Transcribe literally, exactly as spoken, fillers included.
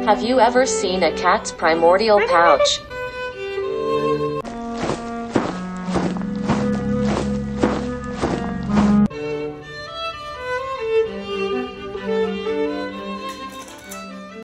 Have you ever seen a cat's primordial pouch?